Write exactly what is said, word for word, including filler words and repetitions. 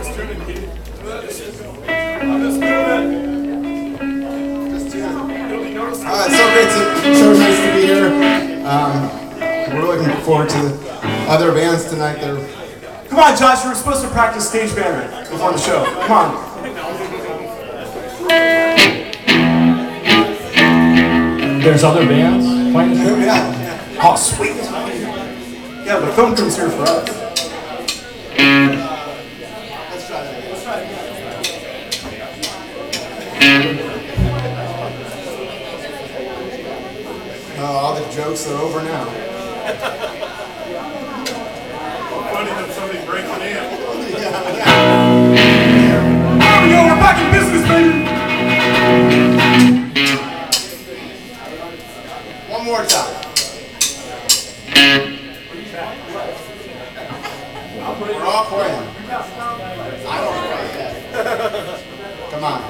Uh, it's so great to, so nice to be here. Um, we're looking forward to other bands tonight. That are... Come on, Josh, you were supposed to practice stage band before the show. Come on. There's other bands playing the show? Yeah. Oh, sweet. Yeah, the film crew's here for us. Let's try that again. Let's try it again. Oh, all the jokes are over now. Funny that somebody breaks it in. Yeah, yeah. Oh, yo, we're back in business, baby. One more time. We're all playing. I don't play yet. Come on.